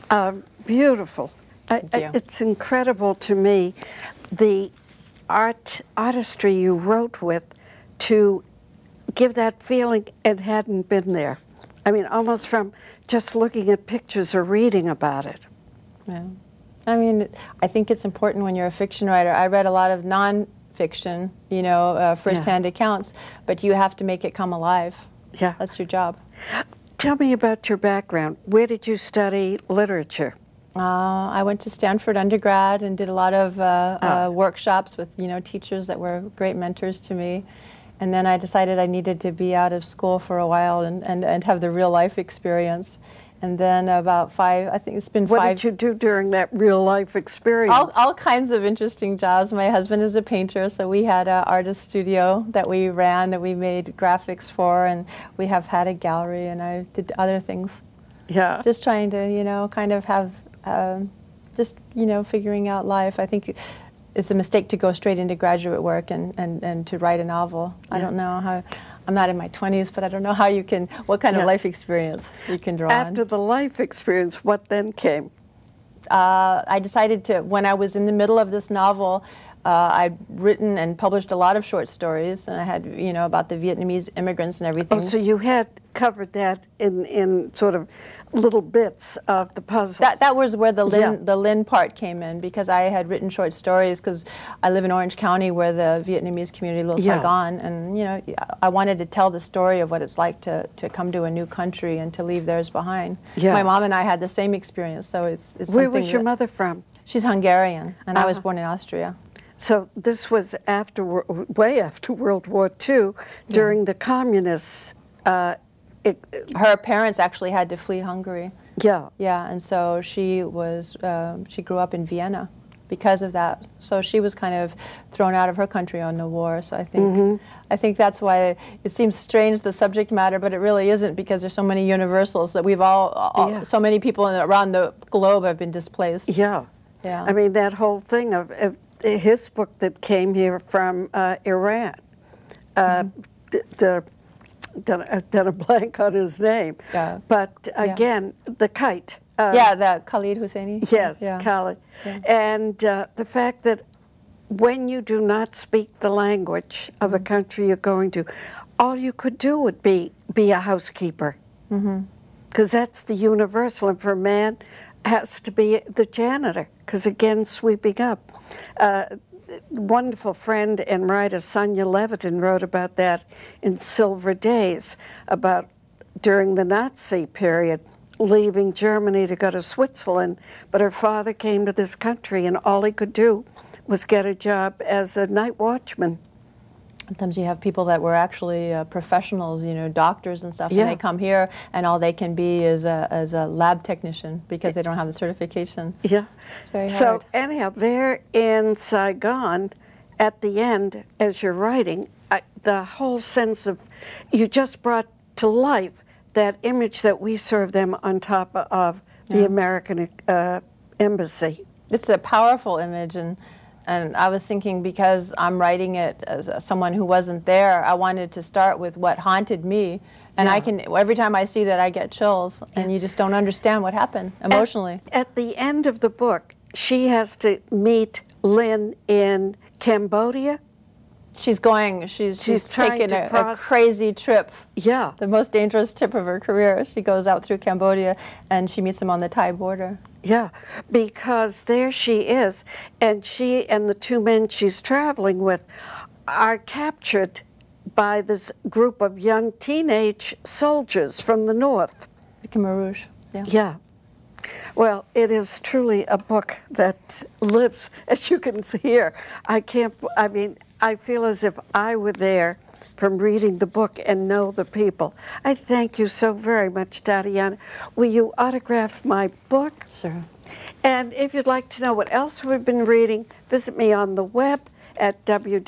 Beautiful. Thank you. It's incredible to me, the artistry you wrote with to give that feeling it hadn't been there. I mean, almost from just looking at pictures or reading about it. Yeah. I mean, I think it's important when you're a fiction writer. I read a lot of non-fiction, you know, first-hand accounts, but you have to make it come alive. Yeah. That's your job. Tell me about your background. Where did you study literature? I went to Stanford undergrad and did a lot of workshops with, you know, teachers that were great mentors to me. And then I decided I needed to be out of school for a while and have the real life experience. And then about I think it's been 5. What did you do during that real life experience? All kinds of interesting jobs. My husband is a painter, so we had an artist studio that we ran, that we made graphics for, and we have had a gallery, and I did other things. Yeah. Just trying to, you know, kind of have, just, you know, figuring out life. I think it's a mistake to go straight into graduate work and to write a novel. Yeah. I don't know how. I'm not in my 20s, but I don't know how you can, what kind of life experience you can draw on. After the life experience, what then came? I decided to, when I was in the middle of this novel, I'd written and published a lot of short stories, and I had, you know, about the Vietnamese immigrants and everything. Oh, so you had covered that in sort of little bits of the puzzle. That was where the Lynn part came in, because I had written short stories, because I live in Orange County where the Vietnamese community, Little Saigon, and, you know, I wanted to tell the story of what it's like to come to a new country and to leave theirs behind. Yeah. My mom and I had the same experience, so it's something. Where was your mother from? She's Hungarian, and I was born in Austria. So this was after, way after World War II, during the communists. Her parents actually had to flee Hungary. Yeah. Yeah, and so she grew up in Vienna because of that. So she was kind of thrown out of her country on the war. So I think that's why it seems strange, the subject matter, but it really isn't, because there's so many universals that we've so many people around the globe have been displaced. Yeah. Yeah. I mean, that whole thing of his book that came here from Iran, done a blank on his name. But again, The Kite. The Khalid Hosseini. Yes, Khalid. Yeah. And the fact that when you do not speak the language of the country you're going to, all you could do would be a housekeeper. Because that's the universal. And for a man, has to be the janitor, because again, sweeping up. Wonderful friend and writer Sonia Levitin wrote about that in Silver Days, about during the Nazi period, leaving Germany to go to Switzerland, but her father came to this country and all he could do was get a job as a night watchman. Sometimes you have people that were actually professionals, you know, doctors and stuff, and they come here and all they can be is a lab technician because they don't have the certification. Yeah. It's very hard. So anyhow, there in Saigon, at the end, as you're writing, the whole sense of, you just brought to life that image that we serve them on top of the American embassy. It's a powerful image, and I was thinking, because I'm writing it as someone who wasn't there, I wanted to start with what haunted me. And I can, every time I see that, I get chills, and you just don't understand what happened emotionally. At the end of the book, she has to meet Lynn in Cambodia. She's taking a crazy trip. Yeah. The most dangerous trip of her career. She goes out through Cambodia, and she meets him on the Thai border. Yeah, because there she is, and she and the two men she's traveling with are captured by this group of young teenage soldiers from the north. The Khmer Rouge. Yeah. Yeah. Well, it is truly a book that lives, as you can hear. I feel as if I were there from reading the book and know the people. I thank you so very much, Tatiana. Will you autograph my book? Sure. And if you'd like to know what else we've been reading, visit me on the web at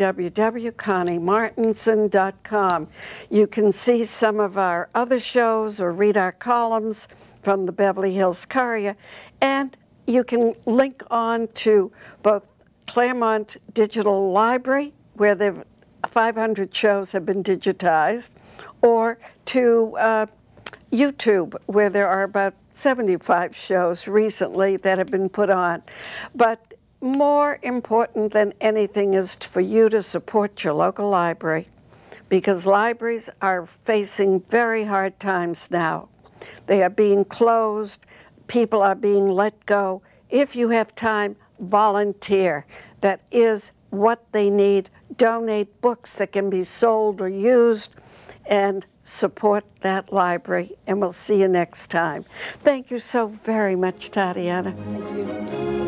www.conniemartinson.com. You can see some of our other shows or read our columns from the Beverly Hills Courier, and you can link on to both Claremont Digital Library, where the 500 shows have been digitized, or to YouTube, where there are about 75 shows recently that have been put on. But more important than anything is for you to support your local library, because libraries are facing very hard times now. They are being closed, people are being let go. If you have time, volunteer. That is what they need. Donate books that can be sold or used, and support that library. And we'll see you next time. Thank you so very much, Tatiana. Thank you.